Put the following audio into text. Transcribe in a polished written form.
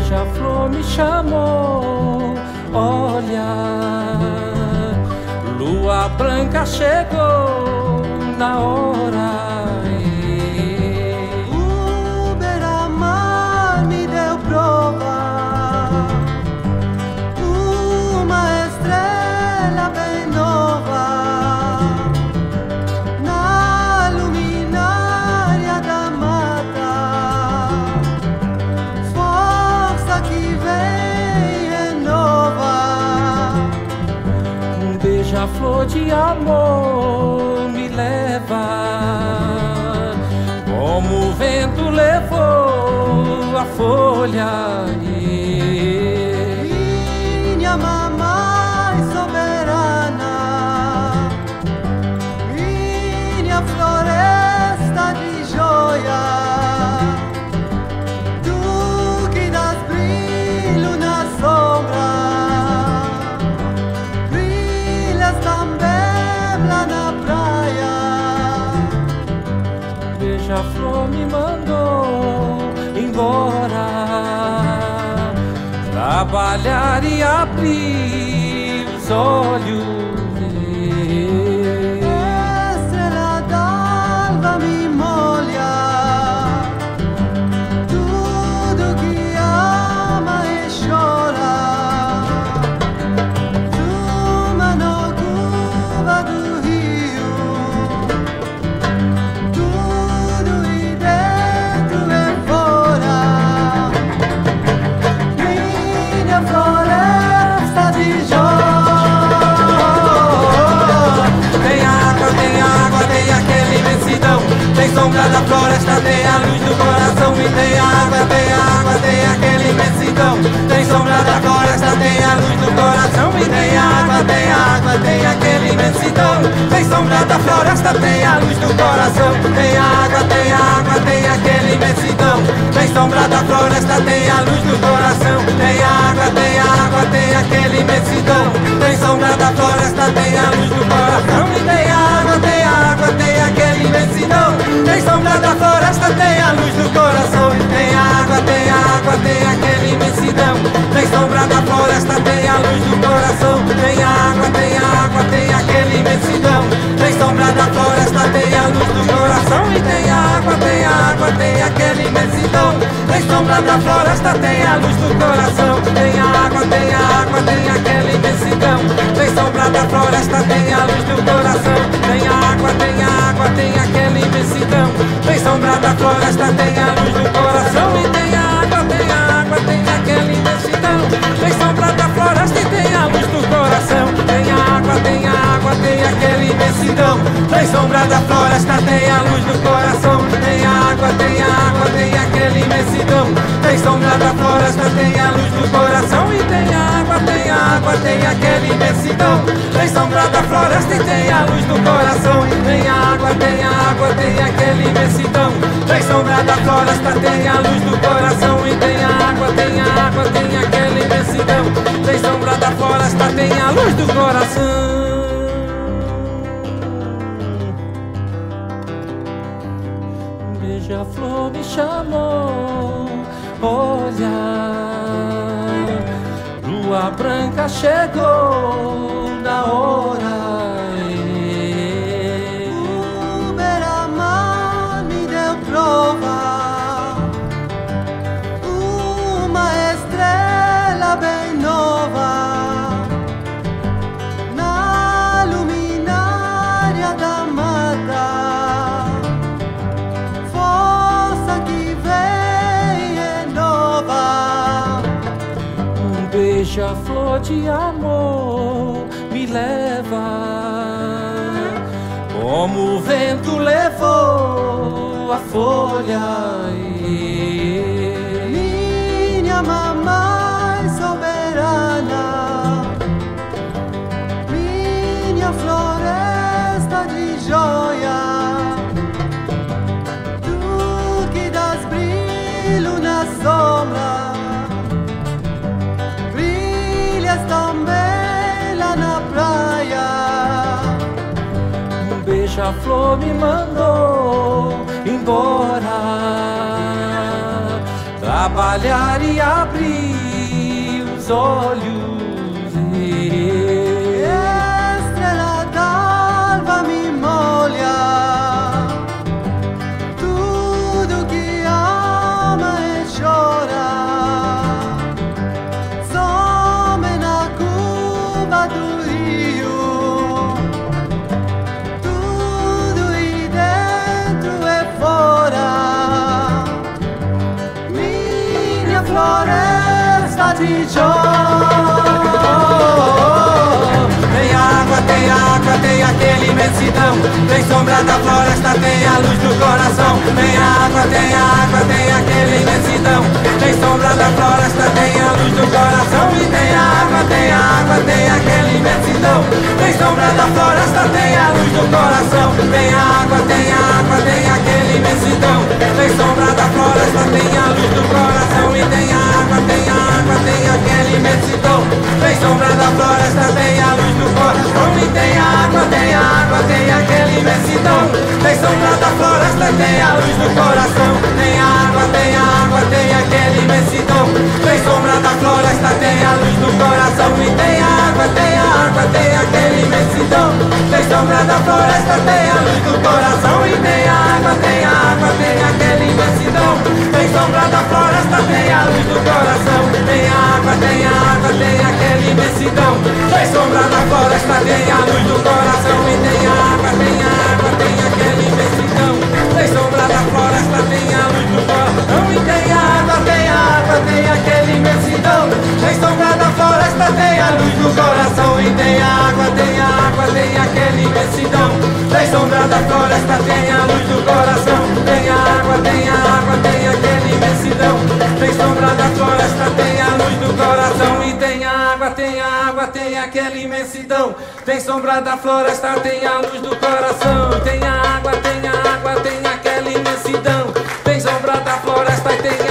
beija-flor me chamou, olha, lua branca chegou na hora. O beira-mar me deu prova, uma estrela bem nova, na luminária da mata, força que vem renova. Um beija-flor de amor me leva, como o vento levou a folha. Minha mamãe soberana, minha floresta de joia, tu que dás brilho na sombra, brilhas também lá na praia. Beija-flor me mandou embora, trabalhar e abrir os olhos. Estrela d'alva me molha, tudo que ama e chora, chuma no curva do rio, tudo e dentro e fora. Minha floresta de joia, Tem água, tem aquela imensidão, tem sombra da floresta, tem a luz do coração. E tem água, tem aquela imensidão, tem sombra da floresta, tem a luz do coração. E tem água, tem aquela imensidão, tem sombra da floresta, tem a luz do coração. Tem água, tem aquela imensidão, tem sombra da floresta, tem a luz do coração. Tem água, tem aquela imensidão, tem sombra da floresta, tem a luz do coração. E tem água, tem aquela imensidão, tem sombra da floresta, tem a luz do coração. E tem água, tem aquela imensidão, tem sombra da floresta, tem a luz do coração. Tem água, tem aquela imensidão, tem sombra da floresta, tem a luz do coração. E tem água, tem aquela imensidão, tem sombra da floresta, tem a luz do coração. Tem água, tem aquela imensidão, tem sombra da floresta, tem a luz do coração. Tem água, tem aquela imensidão, tem sombra da floresta, tem a luz do coração. E tem água, tem aquela imensidão, tem sombra da floresta e tem a luz do coração. Tem água, tem aquela imensidão, tem sombra da floresta, tem a luz do coração. Tem água, tem aquela imensidão, tem sombra da floresta, tem a luz do coração. E tem água, tem aquela imensidão, tem sombra da floresta e tem a luz do coração. Tem água, tem aquela imensidão, tem sombra da floresta, tem a luz do coração. E tem água, tem aquela imensidão, tem sombra da floresta, tem a luz do coração. Beija-flor me chamou, olha, lua branca chegou na hora. o beira-mar me deu prova, uma estrela bem nova, na luminária da mata, força que vem renova. Um beija-flor de amor me leva, como o vento levou a folha. Minha mamãe soberana, minha floresta de joia, tu que dás brilho na sombra, brilhas também lá na praia. Um beija-flor me mandou embora, trabalhar e abrir os olhos. Estrela d'alva me molha, tudo que ama e chora, some na curva do rio, tudo e dentro e fora, minha floresta de Jó. Tem aquele imensidão, tem sombra da floresta, tem a luz do coração. Tem água, tem aquele imensidão, tem sombra da floresta, tem a luz do coração. E tem água, tem aquele imensidão, tem sombra da floresta, tem a luz do coração. Tem água, tem aquele imensidão, tem sombra da floresta, tem a luz do coração. E tem água, tem aquele imensidão, tem sombra da floresta, tem a luz do coração. E tem água, tem aquele imensidão, tem sombra da floresta, tem a luz do coração. Tem água, tem aquele imensidão, tem sombra da floresta, tem a luz do coração. E tem água, tem aquele imensidão, tem sombra da floresta, tem a luz do coração. E tem água, tem aquele imensidão, tem sombra da floresta, tem a luz do coração. Tem água, tem aquele imensidão, tem sombra da floresta, tem a luz do coração. E tem água, tem aquele imensidão, tem sombra da floresta, tem a luz do coração. E tem água, tem aquele imensidão, tem sombra da floresta, tem a luz do coração. E tem água, tem aquele imensidão, tem sombra da floresta, tem a luz do coração. Tem água, tem aquele imensidão, tem sombra da floresta, tem a luz do coração. E tem água, tem aquele imensidão, tem sombra da floresta, tem a luz do coração. Tem água, tem aquele imensidão, tem sombra da floresta e tem